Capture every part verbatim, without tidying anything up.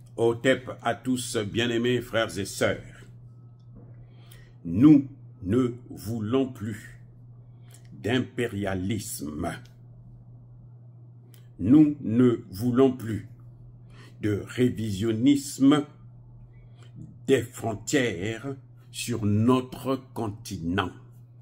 Otep à tous, bien-aimés frères et sœurs. Nous ne voulons plus d'impérialisme. Nous ne voulons plus de révisionnisme des frontières sur notre continent.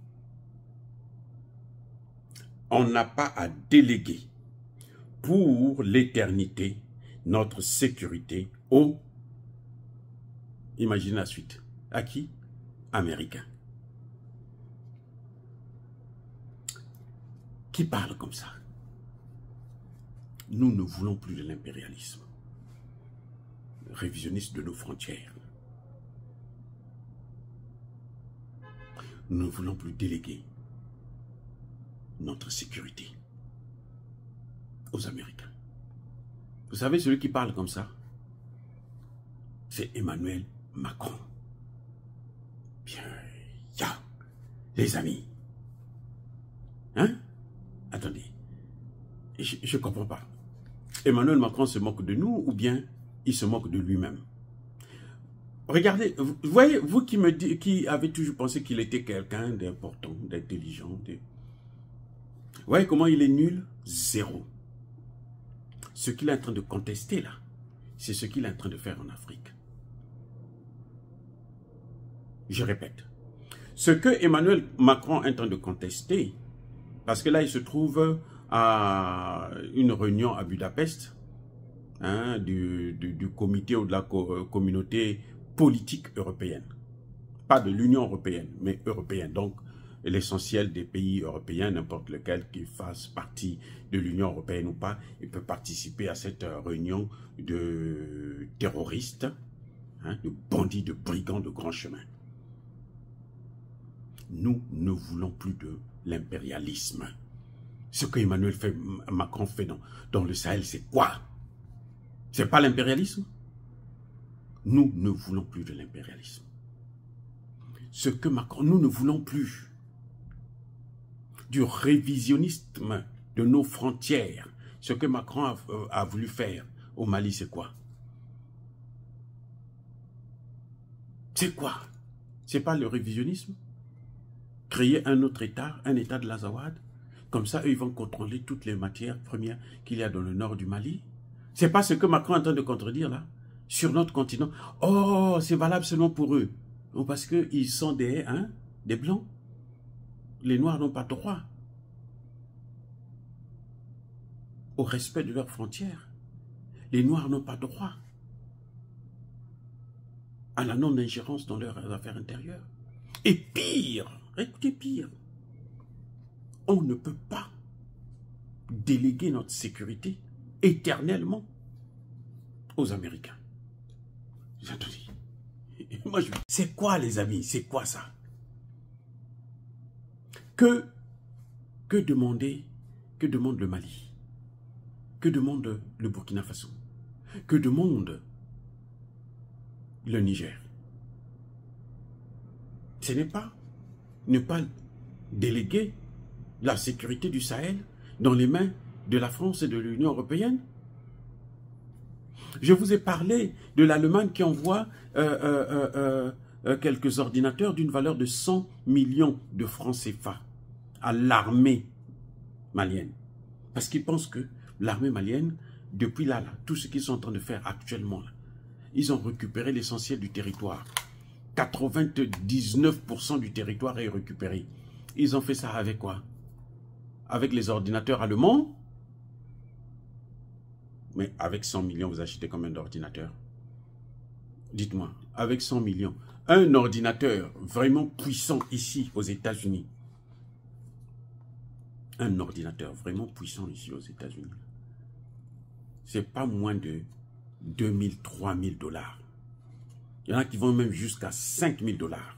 On n'a pas à déléguer pour l'éternité notre sécurité aux, imaginez la suite, à qui? Américains. Qui parle comme ça? Nous ne voulons plus de l'impérialisme révisionniste de nos frontières. Nous ne voulons plus déléguer notre sécurité aux Américains. Vous savez, celui qui parle comme ça, c'est Emmanuel Macron. Bien, ya, les amis. Hein? Attendez, je ne comprends pas. Emmanuel Macron se moque de nous ou bien il se moque de lui-même? Regardez, vous voyez, vous qui me dites, qui avez toujours pensé qu'il était quelqu'un d'important, d'intelligent, de... vous voyez comment il est nul? Zéro. Ce qu'il est en train de contester là, c'est ce qu'il est en train de faire en Afrique. Je répète, ce que Emmanuel Macron est en train de contester, parce que là il se trouve à une réunion à Budapest, hein, du, du, du comité ou de la co communauté politique européenne. Pas de l'Union européenne, mais européenne. Donc, l'essentiel des pays européens, n'importe lequel qui fasse partie de l'Union européenne ou pas, il peut participer à cette réunion de terroristes, hein, de bandits, de brigands de grand chemin. Nous ne voulons plus de l'impérialisme. Ce que Emmanuel fait, Macron fait dans, dans le Sahel, c'est quoi? C'est pas l'impérialisme? Nous ne voulons plus de l'impérialisme. Ce que Macron, nous ne voulons plus du révisionnisme de nos frontières. Ce que Macron a, euh, a voulu faire au Mali, c'est quoi? C'est quoi? C'est pas le révisionnisme? Créer un autre État, un État de l'Azawad? Comme ça, eux, ils vont contrôler toutes les matières premières qu'il y a dans le nord du Mali? C'est pas ce que Macron est en train de contredire là? Sur notre continent. Oh, c'est valable seulement pour eux. Parce qu'ils sont des, hein, des blancs. Les noirs n'ont pas droit au respect de leurs frontières. Les noirs n'ont pas droit à la non-ingérence dans leurs affaires intérieures. Et pire, écoutez pire, on ne peut pas déléguer notre sécurité éternellement aux Américains. Moi, je... C'est quoi, les amis? C'est quoi ça? Que, que demander, que demande le Mali? Que demande le Burkina Faso? Que demande le Niger? Ce n'est pas ne pas déléguer la sécurité du Sahel dans les mains de la France et de l'Union européenne? Je vous ai parlé de l'Allemagne qui envoie euh, euh, euh, euh, quelques ordinateurs d'une valeur de cent millions de francs C F A à l'armée malienne. Parce qu'ils pensent que l'armée malienne, depuis là, là, tout ce qu'ils sont en train de faire actuellement, là, ils ont récupéré l'essentiel du territoire. quatre-vingt-dix-neuf pour cent du territoire est récupéré. Ils ont fait ça avec quoi? Avec les ordinateurs allemands? Mais avec cent millions, vous achetez combien d'ordinateurs? Dites-moi, avec cent millions, un ordinateur vraiment puissant ici aux États-Unis, un ordinateur vraiment puissant ici aux États-Unis, c'est pas moins de deux mille, trois mille dollars. Il y en a qui vont même jusqu'à cinq mille dollars.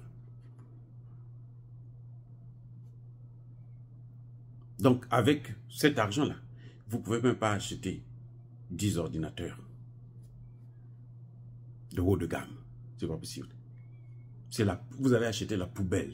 Donc, avec cet argent-là, vous ne pouvez même pas acheter dix ordinateurs de haut de gamme. C'est pas possible. C'est la, vous allez acheter la poubelle.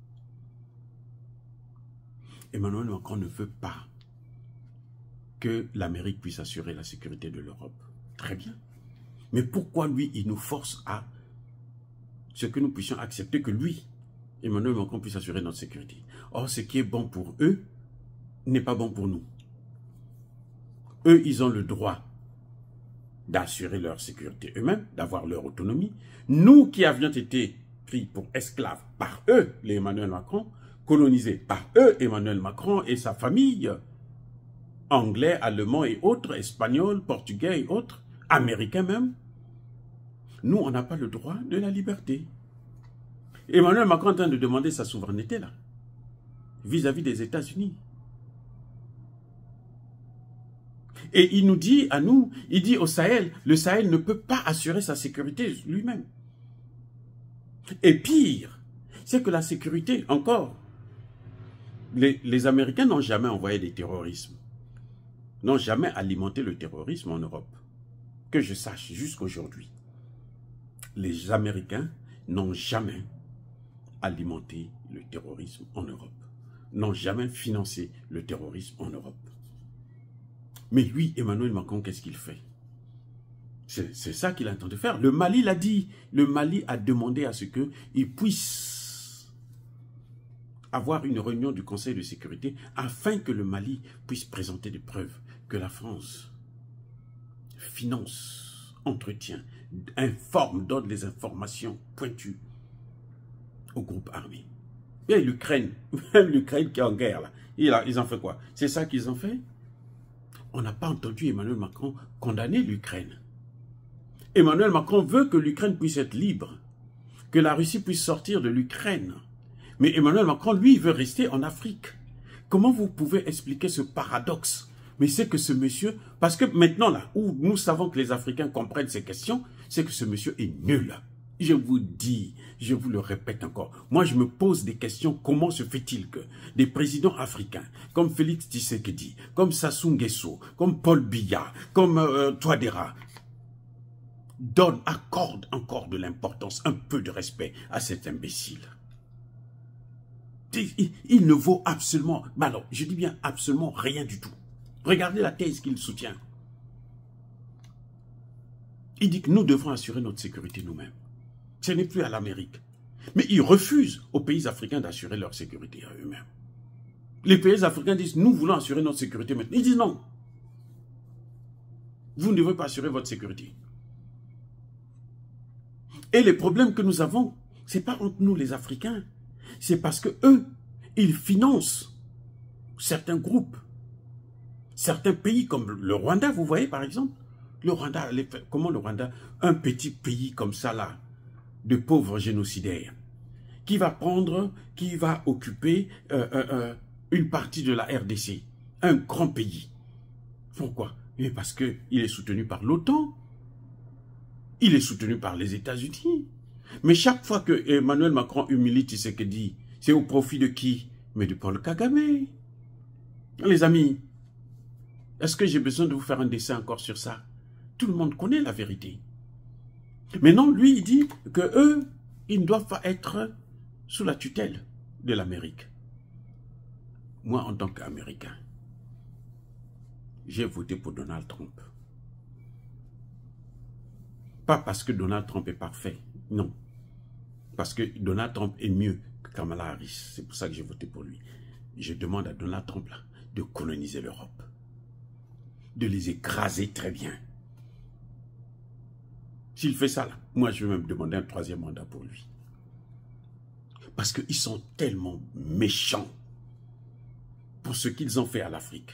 Emmanuel Macron ne veut pas que l'Amérique puisse assurer la sécurité de l'Europe. Très bien. Mais pourquoi lui, il nous force à ce que nous puissions accepter que lui, Emmanuel Macron, puisse assurer notre sécurité? Or, ce qui est bon pour eux n'est pas bon pour nous. Eux, ils ont le droit d'assurer leur sécurité eux-mêmes, d'avoir leur autonomie. Nous qui avions été pris pour esclaves par eux, les Emmanuel Macron, colonisés par eux, Emmanuel Macron et sa famille, anglais, allemands et autres, espagnols, portugais et autres, américains même, nous, on n'a pas le droit de la liberté. Emmanuel Macron est en train de demander sa souveraineté là, vis-à-vis des États-Unis. Et il nous dit à nous, il dit au Sahel, le Sahel ne peut pas assurer sa sécurité lui-même. Et pire, c'est que la sécurité, encore, les, les Américains n'ont jamais envoyé des terrorismes, n'ont jamais alimenté le terrorisme en Europe. Que je sache jusqu'aujourd'hui, les Américains n'ont jamais alimenté le terrorisme en Europe, n'ont jamais financé le terrorisme en Europe. Mais lui, Emmanuel Macron, qu'est-ce qu'il fait? C'est ça qu'il entend de faire. Le Mali l'a dit. Le Mali a demandé à ce qu'il puisse avoir une réunion du Conseil de sécurité afin que le Mali puisse présenter des preuves que la France finance, entretient, informe, donne des informations pointues au groupe armé. Et l'Ukraine, même l'Ukraine qui est en guerre, là, ils ont fait quoi? C'est ça qu'ils ont fait? On n'a pas entendu Emmanuel Macron condamner l'Ukraine. Emmanuel Macron veut que l'Ukraine puisse être libre, que la Russie puisse sortir de l'Ukraine. Mais Emmanuel Macron, lui, veut rester en Afrique. Comment vous pouvez expliquer ce paradoxe? Mais c'est que ce monsieur, parce que maintenant, là, où nous savons que les Africains comprennent ces questions, c'est que ce monsieur est nul. Je vous dis, je vous le répète encore, moi je me pose des questions, comment se fait-il que des présidents africains, comme Félix Tshisekedi, comme Sassou Nguesso, comme Paul Biya, comme euh, Touadéra, donnent, accordent encore de l'importance, un peu de respect à cet imbécile. Il, il, il ne vaut absolument, bah alors, je dis bien absolument rien du tout. Regardez la thèse qu'il soutient. Il dit que nous devons assurer notre sécurité nous-mêmes. Ce n'est plus à l'Amérique. Mais ils refusent aux pays africains d'assurer leur sécurité à eux-mêmes. Les pays africains disent, nous voulons assurer notre sécurité maintenant. Ils disent non. Vous ne devez pas assurer votre sécurité. Et les problèmes que nous avons, ce n'est pas entre nous les Africains. C'est parce que eux, ils financent certains groupes. Certains pays comme le Rwanda, vous voyez par exemple. Le Rwanda, comment le Rwanda, un petit pays comme ça là, de pauvres génocidaires, qui va prendre, qui va occuper euh, euh, euh, une partie de la R D C, un grand pays. Pourquoi? Mais parce qu'il est soutenu par l'OTAN, il est soutenu par les États-Unis. Mais chaque fois que Emmanuel Macron humilie Tshisekedi, c'est au profit de qui? Mais de Paul Kagame. Les amis, est-ce que j'ai besoin de vous faire un dessin encore sur ça? Tout le monde connaît la vérité. Mais non, lui, il dit que eux, ils ne doivent pas être sous la tutelle de l'Amérique. Moi, en tant qu'Américain, j'ai voté pour Donald Trump. Pas parce que Donald Trump est parfait, non. Parce que Donald Trump est mieux que Kamala Harris. C'est pour ça que j'ai voté pour lui. Je demande à Donald Trump là, de coloniser l'Europe. De les écraser très bien. S'il fait ça, là, moi, je vais même demander un troisième mandat pour lui. Parce qu'ils sont tellement méchants pour ce qu'ils ont fait à l'Afrique.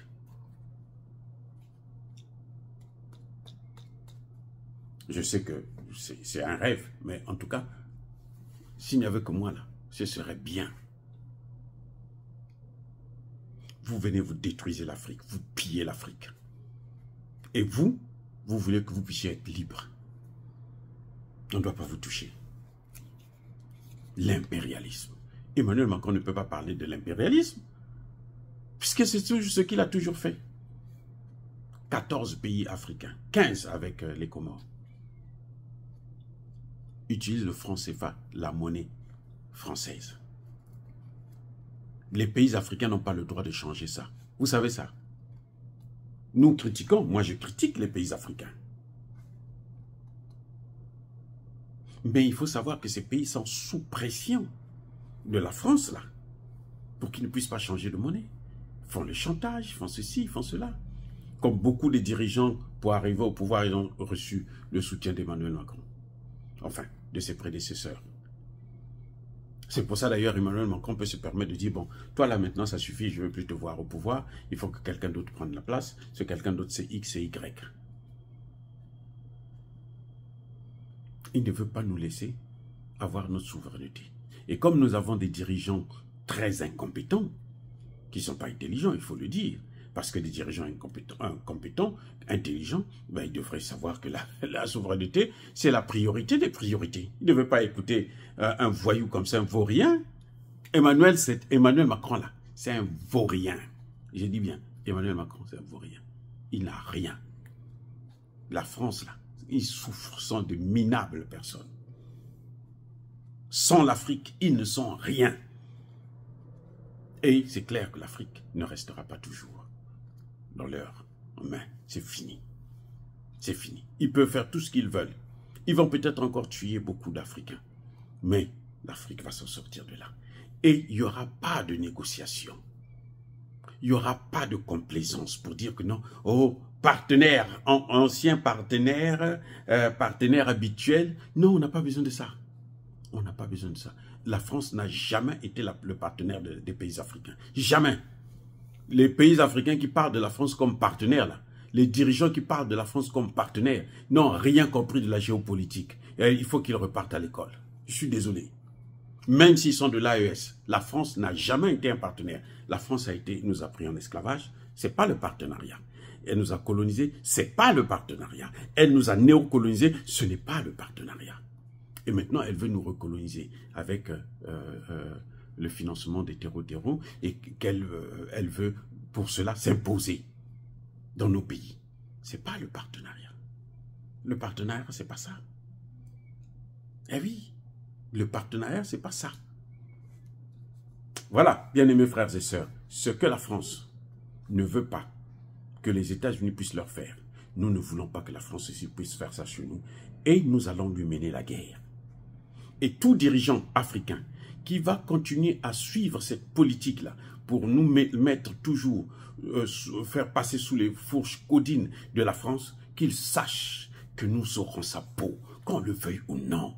Je sais que c'est un rêve, mais en tout cas, s'il n'y avait que moi, là, ce serait bien. Vous venez, vous détruisez l'Afrique, vous pillez l'Afrique. Et vous, vous voulez que vous puissiez être libre. On ne doit pas vous toucher. L'impérialisme. Emmanuel Macron ne peut pas parler de l'impérialisme, puisque c'est ce qu'il a toujours fait. quatorze pays africains, quinze avec euh, les Comores, utilisent le franc C F A, la monnaie française. Les pays africains n'ont pas le droit de changer ça. Vous savez ça? Nous critiquons, moi je critique les pays africains. Mais il faut savoir que ces pays sont sous pression de la France, là, pour qu'ils ne puissent pas changer de monnaie. Ils font le chantage, ils font ceci, ils font cela. Comme beaucoup de dirigeants, pour arriver au pouvoir, ils ont reçu le soutien d'Emmanuel Macron. Enfin, de ses prédécesseurs. C'est pour ça d'ailleurs Emmanuel Macron peut se permettre de dire, bon, toi là maintenant ça suffit, je ne veux plus te voir au pouvoir, il faut que quelqu'un d'autre prenne la place, ce quelqu'un d'autre c'est X et Y. Il ne veut pas nous laisser avoir notre souveraineté. Et comme nous avons des dirigeants très incompétents, qui ne sont pas intelligents, il faut le dire, parce que des dirigeants incompétents, incompétents intelligents, ben, ils devraient savoir que la, la souveraineté, c'est la priorité des priorités. Ils ne veulent pas écouter euh, un voyou comme ça, un vaurien. Emmanuel, Emmanuel Macron, là, c'est un vaurien. Je dis bien, Emmanuel Macron, c'est un vaurien. Il n'a rien. La France, là, ils souffrent, sont de minables personnes. Sans l'Afrique, ils ne sont rien. Et c'est clair que l'Afrique ne restera pas toujours dans leur main. C'est fini. C'est fini. Ils peuvent faire tout ce qu'ils veulent. Ils vont peut-être encore tuer beaucoup d'Africains. Mais l'Afrique va s'en sortir de là. Et il n'y aura pas de négociation. Il n'y aura pas de complaisance pour dire que non, oh, partenaire, an, ancien partenaire, euh, partenaire habituel. Non, on n'a pas besoin de ça. On n'a pas besoin de ça. La France n'a jamais été la, le partenaire de, des pays africains. Jamais. Les pays africains qui parlent de la France comme partenaire, là, les dirigeants qui parlent de la France comme partenaire, n'ont rien compris de la géopolitique. Et il faut qu'ils repartent à l'école. Je suis désolé. Même s'ils sont de l'A E S, la France n'a jamais été un partenaire. La France a été, nous a pris en esclavage, c'est pas le partenariat. Elle nous a colonisés, c'est pas le partenariat. Elle nous a néocolonisés, ce n'est pas le partenariat. Et maintenant, elle veut nous recoloniser avec euh, euh, le financement des terreaux-terreaux et qu'elle euh, elle veut, pour cela, s'imposer dans nos pays. Ce n'est pas le partenariat. Le partenariat, ce n'est pas ça. Eh oui, le partenariat, ce n'est pas ça. Voilà, bien-aimés frères et sœurs, ce que la France ne veut pas que les États-Unis puissent leur faire, nous ne voulons pas que la France aussi puisse faire ça chez nous. Et nous allons lui mener la guerre. Et tout dirigeant africain qui va continuer à suivre cette politique-là pour nous mettre toujours, euh, faire passer sous les fourches codines de la France, qu'il sache que nous aurons sa peau, qu'on le veuille ou non.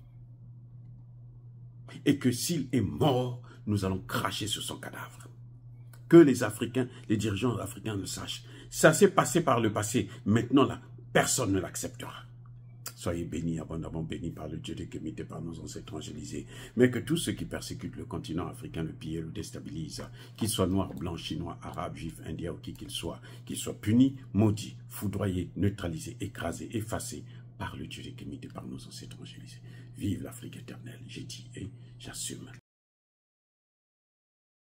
Et que s'il est mort, nous allons cracher sur son cadavre. Que les Africains, les dirigeants africains le sachent. Ça s'est passé par le passé. Maintenant, là, personne ne l'acceptera. Soyez bénis, abondamment bénis par le Dieu de Kémité, par nos ancêtres angélisés. Mais que tous ceux qui persécutent le continent africain, le pillent, le déstabilisent, qu'ils soient noirs, blancs, chinois, arabes, juifs, indiens ou qui qu'ils soient, qu'ils soient punis, maudits, foudroyés, neutralisés, écrasés, effacés par le Dieu de Kémité, par nos ancêtres angélisés. Vive l'Afrique éternelle, j'ai dit et j'assume.